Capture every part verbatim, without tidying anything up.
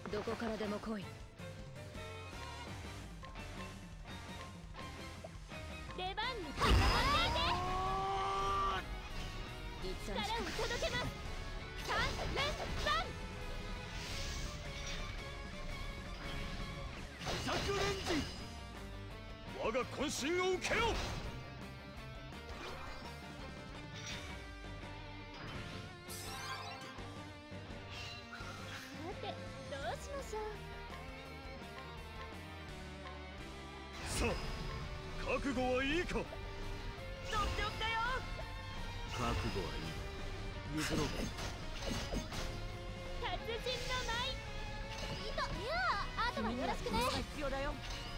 どこからでも来い。 出番に気が持っていて。力を届けます。三連三。 百連時。我が渾身を受けよ。 さて、どうしましょう。 さあ、覚悟はいいか。 とっておきだよ。 覚悟はいい。譲ろう。 達人の舞。いと、いや、あとはよろしくね。必要だよ。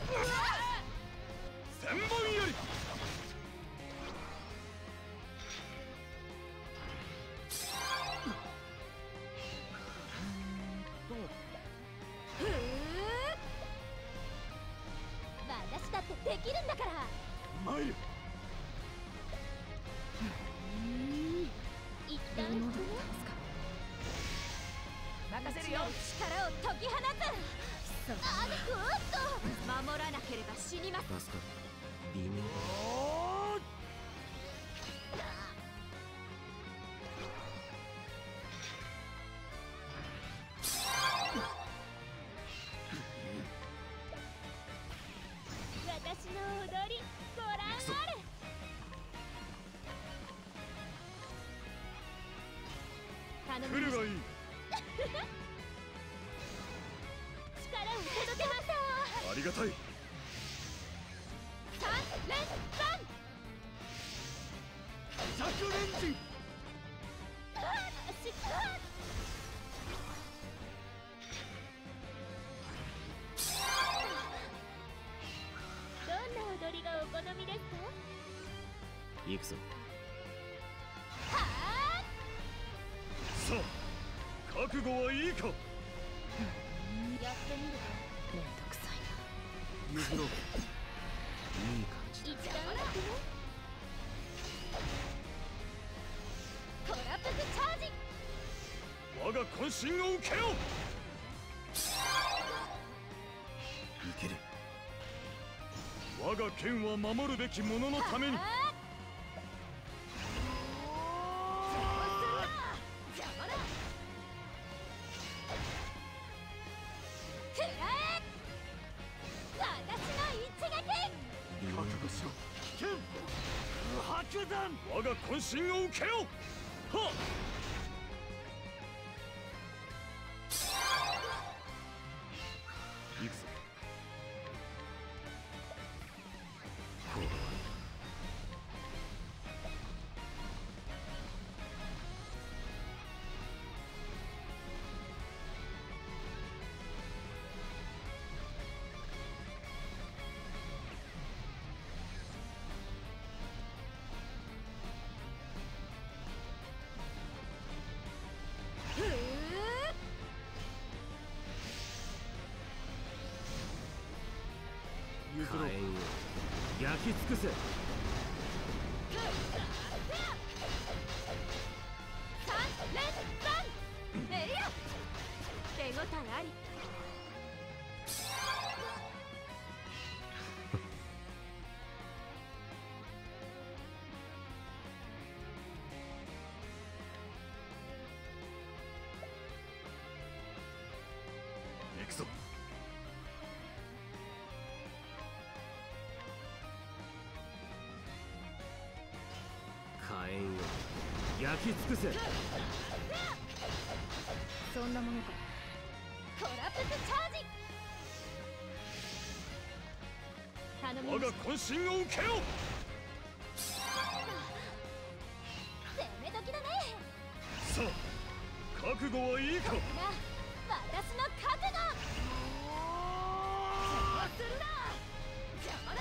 千本より。 ふう。私だってできるんだから。 参る。 一旦引くね。任せるよ。力を解き放つ。あのぐーっと守らなければ死にます。 助かる。微妙。 私の踊りご覧あれ。頼来みるがいい。 力を届けました。 ありがたい。 三連三。 百連時。 あっ、しっどんな踊りがお好みですか。 行くぞ。 はあ。 さあ、覚悟はいいか。 やってみるわ。 めんどくさい譲ろう。いい感じ一段落ね。トラップスチャージ。 我が渾身を受けよ。いける。我が剣は守るべき者のために。 はあ。邪魔だ。くらえ。私の一撃。 覚悟しろ。剣。白山。我が渾身を受けよ。はっ。行くぞ。こうだ。 ふう。 譲ろう。焼き尽くせ。 三連三。えいや。手応えあり。 行くぞ。火炎を焼き尽くせ。 そんなものか。 トラップスチャージ。頼み我がました。 渾身を受けよ。 攻め時だね。 さあ、覚悟はいいか。 これが私の覚悟。邪魔するな。邪魔だ。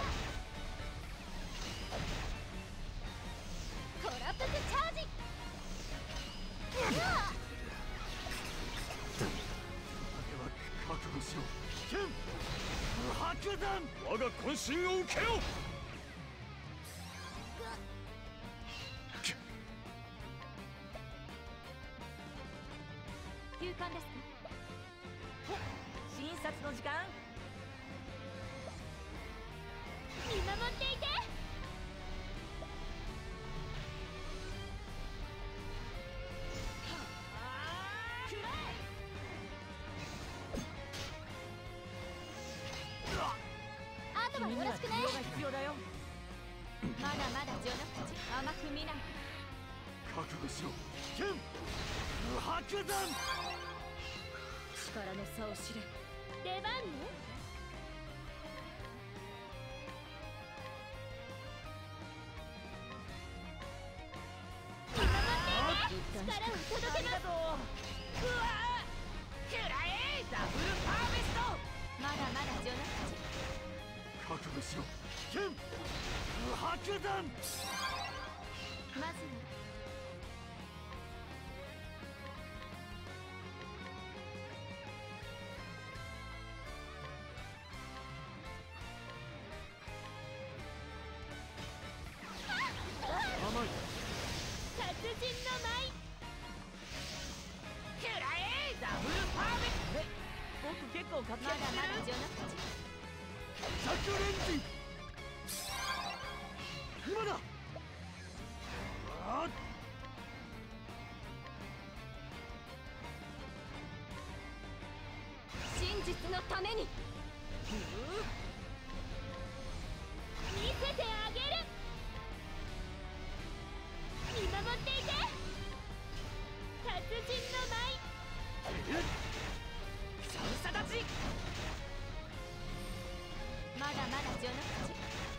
トラップスチャージ。うわっ。 覚悟しろ。剣。白山。我が渾身を受けよ。 勇敢ですか。 殺の時間。見守っていて。あとはよろしくね。必要だよ。まだまだ序の口甘く見ない。 覚悟しろ剣不白弾。 力の差を知れ。 出番ね。見守っていて。力を届けます。うわー、くらえダブルパーベスト。まだまだ序の口。 覚悟しろ剣不白弾。 まずは甘い殺人の舞。くらえダブルパーベスト。僕結構活躍してる。まだまだ序の口。 着レンジ今だ。あっ真実のために見せてあげる。見守っていて。殺人の舞。さんさ立ち。まだまだ序の口。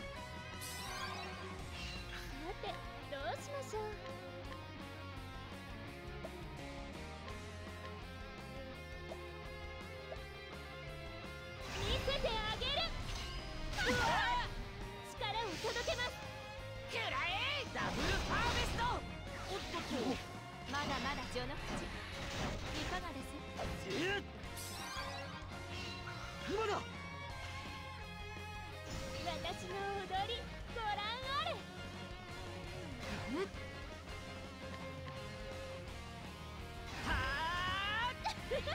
さてどうしましょう。見せてあげる。うわ力を届けます。くらえダブルパーベスト。おっとっと。まだまだ序の口。いかがです。 えっ今だ。 私の踊りご覧あれ。はあ力を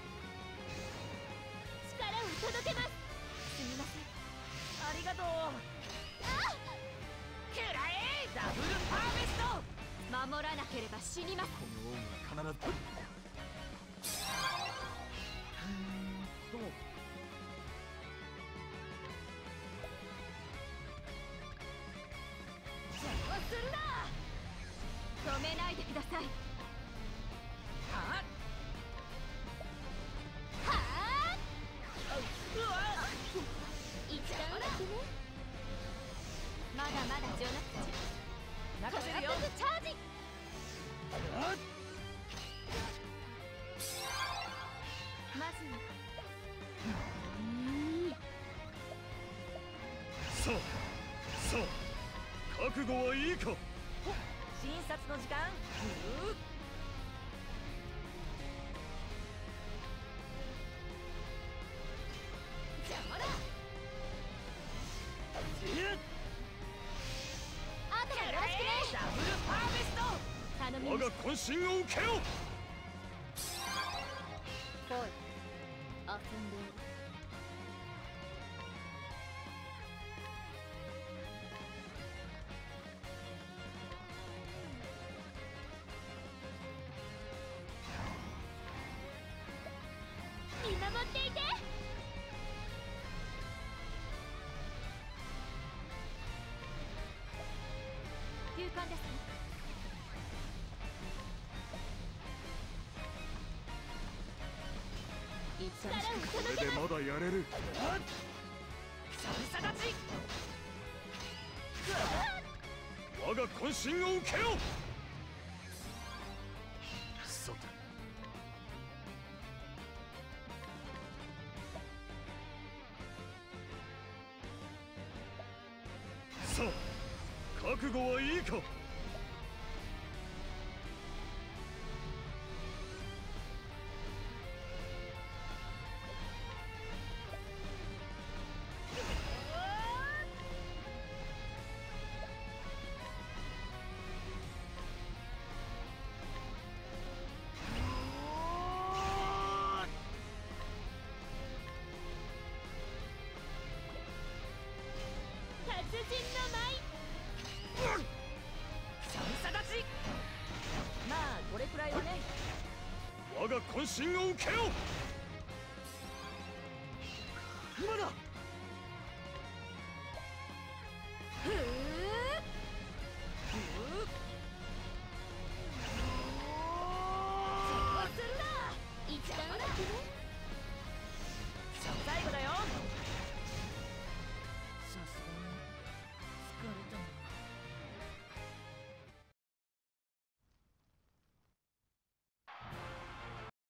届けます。すみません。ありがとう。あくらえダブルパーベスト。守らなければ死にます。 この恩は必ず。 どう邪魔するな。止めないでください。はあはあうわ一段落ね。まだまだ序の口。任せるよ。チャージ。 あっまずはさあさあ覚悟はいいか。 診察の時間。邪魔だ。 えっあとはよろしくね。ダブルパーベスト。頼み我がました。 渾身を受けよ。 来い。遊んでいる。 見守っていて。勇敢ですね。 一旦力をこ届けます。 れでまだやれる。あっさんさ立ち。 我が渾身を受けよ。さてさあ覚悟はいいか。 渾身を受けよ。